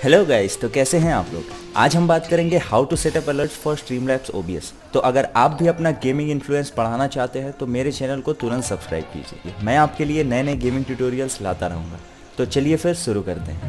Hello guys, तो कैसे हैं आप लोग। आज हम बात करेंगे how to set up alerts for Streamlabs OBS. तो अगर आप भी अपना गेमिंग इन्फ्लुएंस बढ़ाना चाहते हैं तो मेरे चैनल को तुरंत सब्सक्राइब कीजिए। मैं आपके लिए नए नए गेमिंग ट्यूटोरियल्स लाता रहूँगा। तो चलिए फिर शुरू करते हैं।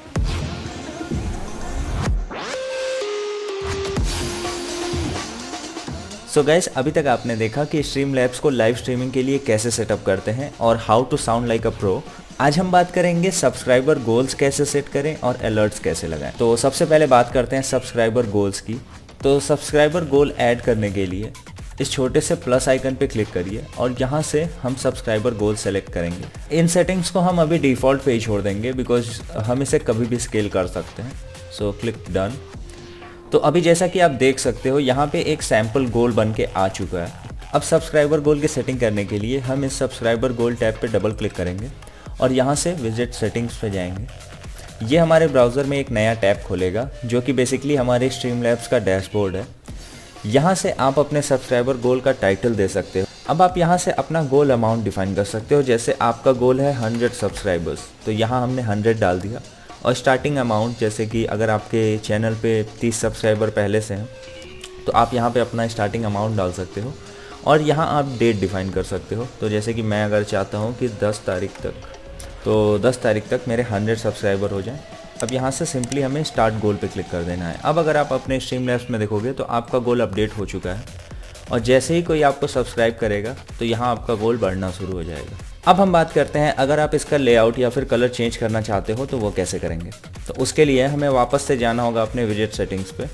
सो गाइस, अभी तक आपने देखा कि स्ट्रीमलैब्स को लाइव स्ट्रीमिंग के लिए कैसे सेटअप करते हैं और how to sound like a pro. आज हम बात करेंगे सब्सक्राइबर गोल्स कैसे सेट करें और अलर्ट्स कैसे लगाएं। तो सबसे पहले बात करते हैं सब्सक्राइबर गोल्स की। तो सब्सक्राइबर गोल ऐड करने के लिए इस छोटे से प्लस आइकन पे क्लिक करिए और यहाँ से हम सब्सक्राइबर गोल सेलेक्ट करेंगे। इन सेटिंग्स को हम अभी डिफ़ॉल्ट पे ही छोड़ देंगे बिकॉज हम इसे कभी भी स्केल कर सकते हैं। So click done. तो अभी जैसा कि आप देख सकते हो यहाँ पे एक सैम्पल गोल बन के आ चुका है। अब सब्सक्राइबर गोल की सेटिंग करने के लिए हम इस सब्सक्राइबर गोल टैब पे डबल क्लिक करेंगे और यहाँ से विजिट सेटिंग्स पे जाएंगे। ये हमारे ब्राउज़र में एक नया टैब खोलेगा जो कि बेसिकली हमारे स्ट्रीमलैब्स का डैशबोर्ड है। यहाँ से आप अपने सब्सक्राइबर गोल का टाइटल दे सकते हो। अब आप यहाँ से अपना गोल अमाउंट डिफाइन कर सकते हो। जैसे आपका गोल है 100 सब्सक्राइबर्स, तो यहाँ हमने 100 डाल दिया। और स्टार्टिंग अमाउंट, जैसे कि अगर आपके चैनल पे 30 सब्सक्राइबर पहले से हैं तो आप यहाँ पे अपना स्टार्टिंग अमाउंट डाल सकते हो। और यहाँ आप डेट डिफ़ाइन कर सकते हो। तो जैसे कि मैं अगर चाहता हूँ कि 10 तारीख तक, तो 10 तारीख तक मेरे 100 सब्सक्राइबर हो जाएं। अब यहाँ से सिंपली हमें स्टार्ट गोल पे क्लिक कर देना है। अब अगर आप अपने स्ट्रीमलैब्स में देखोगे तो आपका गोल अपडेट हो चुका है और जैसे ही कोई आपको सब्सक्राइब करेगा तो यहाँ आपका गोल बढ़ना शुरू हो जाएगा। अब हम बात करते हैं अगर आप इसका लेआउट या फिर कलर चेंज करना चाहते हो तो वो कैसे करेंगे। तो उसके लिए हमें वापस से जाना होगा अपने विजेट सेटिंग्स पे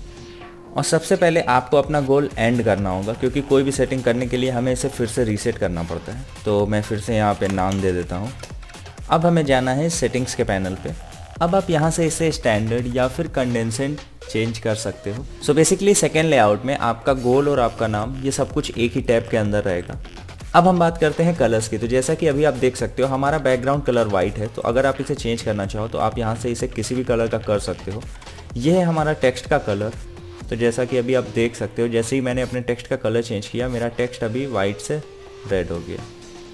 और सबसे पहले आपको अपना गोल एंड करना होगा क्योंकि कोई भी सेटिंग करने के लिए हमें इसे फिर से रीसेट करना पड़ता है। तो मैं फिर से यहाँ पे नाम दे देता हूँ। अब हमें जाना है सेटिंग्स के पैनल पे। अब आप यहाँ से इसे स्टैंडर्ड या फिर कंडेंसेंट चेंज कर सकते हो। सो बेसिकली सेकेंड लेआउट में आपका गोल और आपका नाम ये सब कुछ एक ही टैब के अंदर रहेगा। अब हम बात करते हैं कलर्स की। तो जैसा कि अभी आप देख सकते हो हमारा बैकग्राउंड कलर वाइट है। तो अगर आप इसे चेंज करना चाहो तो आप यहाँ से इसे किसी भी कलर का कर सकते हो। ये है हमारा टेक्स्ट का कलर। तो जैसा कि अभी आप देख सकते हो, जैसे ही मैंने अपने टेक्स्ट का कलर चेंज किया मेरा टेक्स्ट अभी वाइट से रेड हो गया।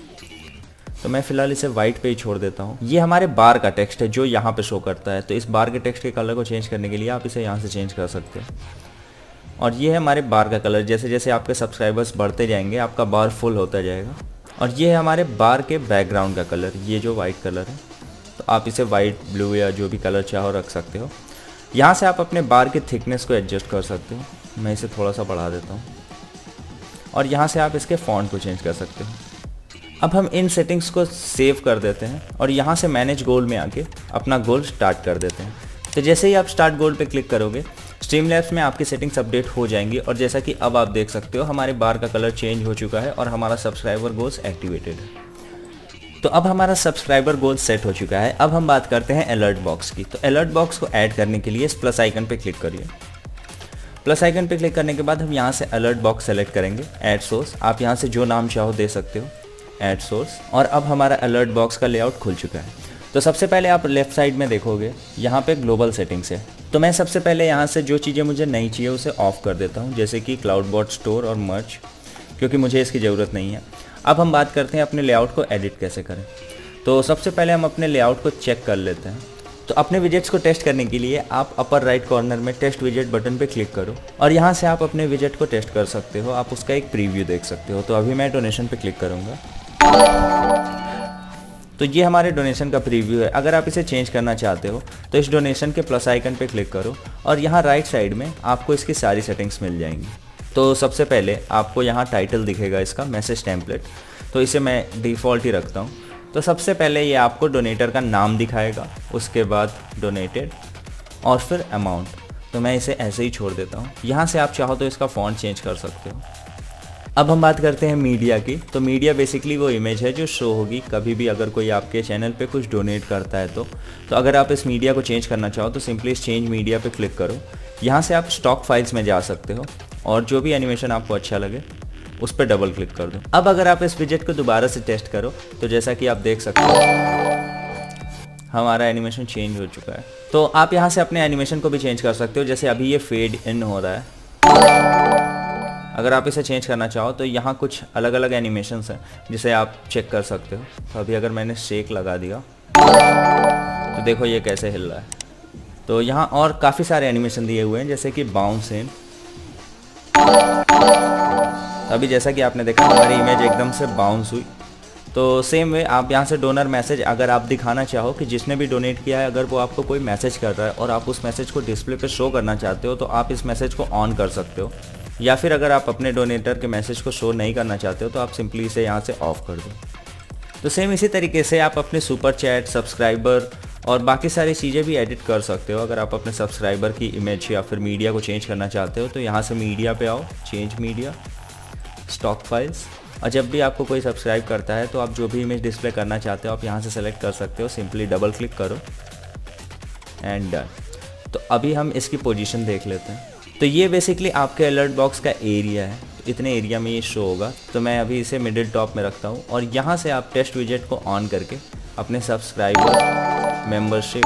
तो मैं फ़िलहाल इसे वाइट पे ही छोड़ देता हूँ। ये हमारे बार का टेक्स्ट है जो यहाँ पे शो करता है। तो इस बार के टेक्स्ट के कलर को चेंज करने के लिए आप इसे यहाँ से चेंज कर सकते हो। और ये है हमारे बार का कलर। जैसे जैसे आपके सब्सक्राइबर्स बढ़ते जाएंगे आपका बार फुल होता जाएगा। और ये है हमारे बार के बैकग्राउंड का कलर, ये जो वाइट कलर है। तो आप इसे वाइट, ब्लू या जो भी कलर चाहो रख सकते हो। यहाँ से आप अपने बार की थिकनेस को एडजस्ट कर सकते हो। मैं इसे थोड़ा सा बढ़ा देता हूँ। और यहाँ से आप इसके फॉन्ट को चेंज कर सकते हो। अब हम इन सेटिंग्स को सेव कर देते हैं और यहाँ से मैनेज गोल में आके अपना गोल स्टार्ट कर देते हैं। तो जैसे ही आप स्टार्ट गोल पे क्लिक करोगे स्ट्रीमलैब्स में आपकी सेटिंग्स अपडेट हो जाएंगी। और जैसा कि अब आप देख सकते हो हमारे बार का कलर चेंज हो चुका है और हमारा सब्सक्राइबर गोल्स एक्टिवेटेड है। तो अब हमारा सब्सक्राइबर गोल सेट हो चुका है। अब हम बात करते हैं अलर्ट बॉक्स की। तो अलर्ट बॉक्स को ऐड करने के लिए इस प्लस आइकन पे क्लिक करिए। प्लस आइकन पे क्लिक करने के बाद हम यहाँ से अलर्ट बॉक्स सेलेक्ट करेंगे। ऐड सोर्स, आप यहाँ से जो नाम चाहो दे सकते हो, ऐड सोर्स। और अब हमारा अलर्ट बॉक्स का लेआउट खुल चुका है। तो सबसे पहले आप लेफ्ट साइड में देखोगे यहाँ पे ग्लोबल सेटिंग्स है। तो मैं सबसे पहले यहाँ से जो चीज़ें मुझे नहीं चाहिए उसे ऑफ कर देता हूँ, जैसे कि क्लाउडबॉट स्टोर और मर्ज, क्योंकि मुझे इसकी ज़रूरत नहीं है। अब हम बात करते हैं अपने लेआउट को एडिट कैसे करें। तो सबसे पहले हम अपने लेआउट को चेक कर लेते हैं। तो अपने विजेट्स को टेस्ट करने के लिए आप अपर राइट कॉर्नर में टेस्ट विजेट बटन पे क्लिक करो और यहाँ से आप अपने विजेट को टेस्ट कर सकते हो। आप उसका एक प्रीव्यू देख सकते हो। तो अभी मैं डोनेशन पे क्लिक करूँगा। तो ये हमारे डोनेशन का प्रीव्यू है। अगर आप इसे चेंज करना चाहते हो तो इस डोनेशन के प्लस आइकन पे क्लिक करो और यहाँ राइट साइड में आपको इसकी सारी सेटिंग्स मिल जाएंगी। तो सबसे पहले आपको यहाँ टाइटल दिखेगा इसका, मैसेज टेम्पलेट। तो इसे मैं डिफ़ॉल्ट ही रखता हूँ। तो सबसे पहले ये आपको डोनेटर का नाम दिखाएगा, उसके बाद डोनेटेड और फिर अमाउंट। तो मैं इसे ऐसे ही छोड़ देता हूँ। यहाँ से आप चाहो तो इसका फ़ॉन्ट चेंज कर सकते हो। अब हम बात करते हैं मीडिया की। तो मीडिया बेसिकली वो इमेज है जो शो होगी कभी भी अगर कोई आपके चैनल पे कुछ डोनेट करता है। तो अगर आप इस मीडिया को चेंज करना चाहो तो सिंपली इस चेंज मीडिया पे क्लिक करो। यहाँ से आप स्टॉक फाइल्स में जा सकते हो और जो भी एनिमेशन आपको अच्छा लगे उस पर डबल क्लिक कर दो। अब अगर आप इस विजेट को दोबारा से टेस्ट करो तो जैसा कि आप देख सकते हो हमारा एनिमेशन चेंज हो चुका है। तो आप यहाँ से अपने एनिमेशन को भी चेंज कर सकते हो। जैसे अभी ये फेड इन हो रहा है। अगर आप इसे चेंज करना चाहो तो यहाँ कुछ अलग अलग एनिमेशंस हैं जिसे आप चेक कर सकते हो। तो अभी अगर मैंने शेक लगा दिया तो देखो ये कैसे हिल रहा है। तो यहाँ और काफ़ी सारे एनिमेशन दिए हुए हैं, जैसे कि बाउंस इन। अभी जैसा कि आपने देखा हमारी इमेज एकदम से बाउंस हुई। तो सेम वे आप यहाँ से डोनर मैसेज अगर आप दिखाना चाहो कि जिसने भी डोनेट किया है अगर वो आपको कोई मैसेज कर रहा है और आप उस मैसेज को डिस्प्ले पे शो करना चाहते हो तो आप इस मैसेज को ऑन कर सकते हो, या फिर अगर आप अपने डोनेटर के मैसेज को शो नहीं करना चाहते हो तो आप सिंपली इसे यहाँ से ऑफ कर दो। तो सेम इसी तरीके से आप अपने सुपर चैट, सब्सक्राइबर और बाकी सारी चीज़ें भी एडिट कर सकते हो। अगर आप अपने सब्सक्राइबर की इमेज या फिर मीडिया को चेंज करना चाहते हो तो यहाँ से मीडिया पे आओ, चेंज मीडिया, स्टॉक फाइल्स, और जब भी आपको कोई सब्सक्राइब करता है तो आप जो भी इमेज डिस्प्ले करना चाहते हो आप यहाँ से सेलेक्ट कर सकते हो। सिंपली डबल क्लिक करो एंड डन। तो अभी हम इसकी पोजीशन देख लेते हैं। तो ये बेसिकली आपके अलर्ट बॉक्स का एरिया है, तो इतने एरिया में ये शो होगा। तो मैं अभी इसे मिडिल टॉप में रखता हूँ और यहाँ से आप टेस्ट विजेट को ऑन करके अपने सब्सक्राइबर, मेंबरशिप,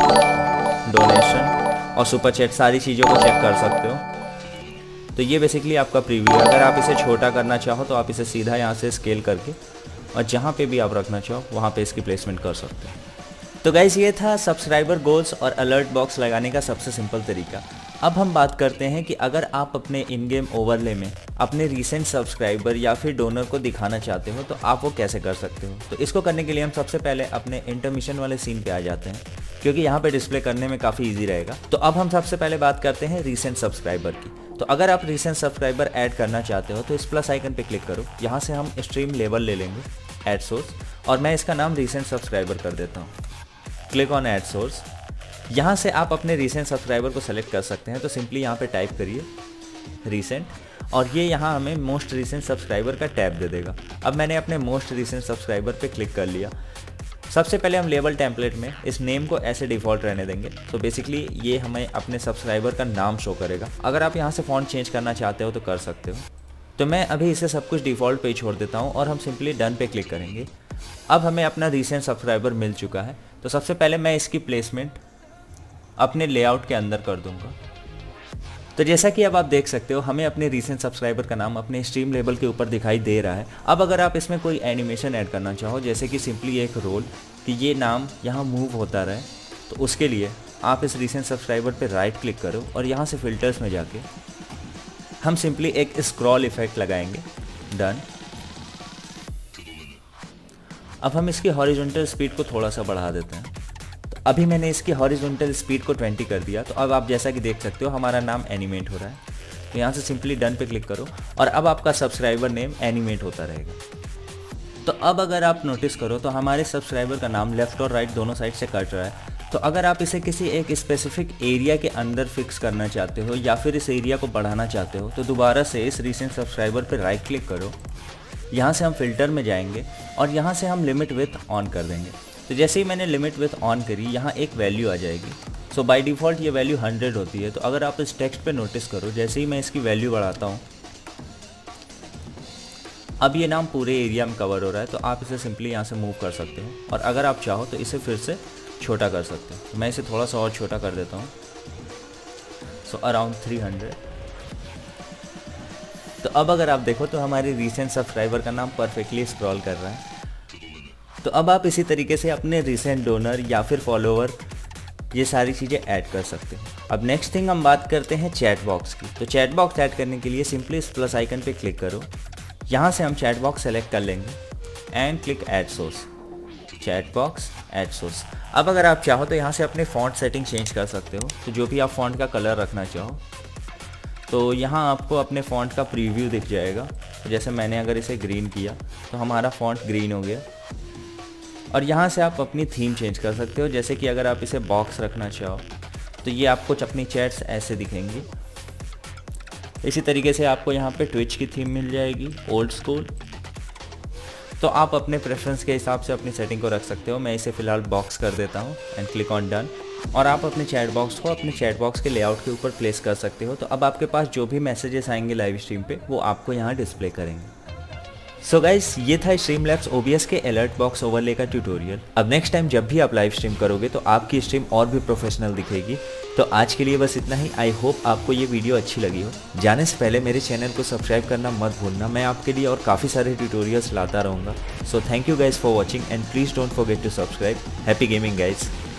डोनेशन और सुपर चैट सारी चीज़ों को चेक कर सकते हो। तो ये बेसिकली आपका प्रीव्यू है। अगर आप इसे छोटा करना चाहो तो आप इसे सीधा यहाँ से स्केल करके और जहाँ पे भी आप रखना चाहो वहाँ पे इसकी प्लेसमेंट कर सकते हो। तो गाइस ये था सब्सक्राइबर गोल्स और अलर्ट बॉक्स लगाने का सबसे सिंपल तरीका। अब हम बात करते हैं कि अगर आप अपने इन गेम ओवरले में अपने रीसेंट सब्सक्राइबर या फिर डोनर को दिखाना चाहते हो तो आप वो कैसे कर सकते हो। तो इसको करने के लिए हम सबसे पहले अपने इंटरमिशन वाले सीन पे आ जाते हैं, क्योंकि यहाँ पे डिस्प्ले करने में काफ़ी ईजी रहेगा। तो अब हम सबसे पहले बात करते हैं रीसेंट सब्सक्राइबर की। तो अगर आप रीसेंट सब्सक्राइबर ऐड करना चाहते हो तो इस प्लस आइकन पे क्लिक करो। यहाँ से हम स्ट्रीम लेबल ले लेंगे, ऐड सोर्स, और मैं इसका नाम रीसेंट सब्सक्राइबर कर देता हूँ। Click on add source. यहाँ से आप अपने रीसेंट सब्सक्राइबर को सेलेक्ट कर सकते हैं। तो सिंपली यहाँ पे टाइप करिए रीसेंट और ये यहाँ हमें मोस्ट रीसेंट सब्सक्राइबर का टैब दे देगा। अब मैंने अपने मोस्ट रीसेंट सब्सक्राइबर पे क्लिक कर लिया। सबसे पहले हम लेबल टेम्पलेट में इस नेम को ऐसे डिफ़ॉल्ट रहने देंगे। तो बेसिकली ये हमें अपने सब्सक्राइबर का नाम शो करेगा। अगर आप यहाँ से फ़ॉन्ट चेंज करना चाहते हो तो कर सकते हो। तो मैं अभी इसे सब कुछ डिफ़ॉल्ट पे ही छोड़ देता हूँ और हम सिंपली डन पे क्लिक करेंगे। अब हमें अपना रीसेंट सब्सक्राइबर मिल चुका है। तो सबसे पहले मैं इसकी प्लेसमेंट अपने लेआउट के अंदर कर दूंगा। तो जैसा कि अब आप देख सकते हो हमें अपने रीसेंट सब्सक्राइबर का नाम अपने स्ट्रीम लेबल के ऊपर दिखाई दे रहा है। अब अगर आप इसमें कोई एनिमेशन ऐड करना चाहो, जैसे कि सिंपली एक रोल कि ये नाम यहाँ मूव होता रहे, तो उसके लिए आप इस रीसेंट सब्सक्राइबर पे राइट क्लिक करो और यहाँ से फिल्टर्स में जाके हम सिंपली एक स्क्रॉल इफेक्ट लगाएंगे। डन। अब हम इसकी हॉरिजॉन्टल स्पीड को थोड़ा सा बढ़ा देते हैं। तो अभी मैंने इसकी हॉरिजॉन्टल स्पीड को 20 कर दिया। तो अब आप जैसा कि देख सकते हो हमारा नाम एनिमेट हो रहा है। तो यहाँ से सिंपली डन पे क्लिक करो और अब आपका सब्सक्राइबर नेम एनिमेट होता रहेगा। तो अब अगर आप नोटिस करो तो हमारे सब्सक्राइबर का नाम लेफ्ट और राइट दोनों साइड से कट रहा है। तो अगर आप इसे किसी एक स्पेसिफिक एरिया के अंदर फिक्स करना चाहते हो या फिर इस एरिया को बढ़ाना चाहते हो तो दोबारा से इस रीसेंट सब्सक्राइबर पर राइट क्लिक करो। यहाँ से हम फिल्टर में जाएंगे और यहाँ से हम लिमिट विथ ऑन कर देंगे। तो जैसे ही मैंने लिमिट विथ ऑन करी यहाँ एक वैल्यू आ जाएगी। सो बाय डिफ़ॉल्ट ये वैल्यू 100 होती है। तो अगर आप इस टेक्स्ट पे नोटिस करो, जैसे ही मैं इसकी वैल्यू बढ़ाता हूँ अब ये नाम पूरे एरिया में कवर हो रहा है। तो आप इसे सिंपली यहाँ से मूव कर सकते हो और अगर आप चाहो तो इसे फिर से छोटा कर सकते हो। तो मैं इसे थोड़ा सा और छोटा कर देता हूँ। So around 300। तो अब अगर आप देखो तो हमारे रीसेंट सब्सक्राइबर का नाम परफेक्टली स्क्रॉल कर रहा है। तो अब आप इसी तरीके से अपने रीसेंट डोनर या फिर फॉलोवर ये सारी चीज़ें ऐड कर सकते हैं। अब नेक्स्ट थिंग हम बात करते हैं चैट बॉक्स की। तो चैट बॉक्स ऐड करने के लिए सिंपली इस प्लस आइकन पे क्लिक करो। यहाँ से हम चैट बॉक्स सेलेक्ट कर लेंगे and click add source. Chat box add source. अब अगर आप चाहो तो यहाँ से अपने फॉन्ट सेटिंग चेंज कर सकते हो। तो जो भी आप फॉन्ट का कलर रखना चाहो तो यहाँ आपको अपने फॉन्ट का प्रीव्यू दिख जाएगा। तो जैसे मैंने अगर इसे ग्रीन किया तो हमारा फॉन्ट ग्रीन हो गया। और यहाँ से आप अपनी थीम चेंज कर सकते हो। जैसे कि अगर आप इसे बॉक्स रखना चाहो तो ये आपको अपनी चैट्स ऐसे दिखेंगी। इसी तरीके से आपको यहाँ पे ट्विच की थीम मिल जाएगी, ओल्ड स्कूल। तो आप अपने प्रेफरेंस के हिसाब से अपनी सेटिंग को रख सकते हो। मैं इसे फ़िलहाल बॉक्स कर देता हूँ एंड क्लिक ऑन डन। और आप अपने चैट बॉक्स को अपने चैट बॉक्स के लेआउट के ऊपर प्लेस कर सकते हो। तो अब आपके पास जो भी मैसेजेस आएंगे लाइव स्ट्रीम पे वो आपको यहाँ डिस्प्ले करेंगे। सो गाइस ये था स्ट्रीमलैब्स OBS के अलर्ट बॉक्स ओवरले का ट्यूटोरियल। अब नेक्स्ट टाइम जब भी आप लाइव स्ट्रीम करोगे तो आपकी स्ट्रीम और भी प्रोफेशनल दिखेगी। तो आज के लिए बस इतना ही। आई होप आपको ये वीडियो अच्छी लगी हो। जाने से पहले मेरे चैनल को सब्सक्राइब करना मत भूलना। मैं आपके लिए और काफ़ी सारे ट्यूटोरियल्स लाता रहूँगा। So thank you guys for watching and please don't forget to subscribe. Happy gaming guys.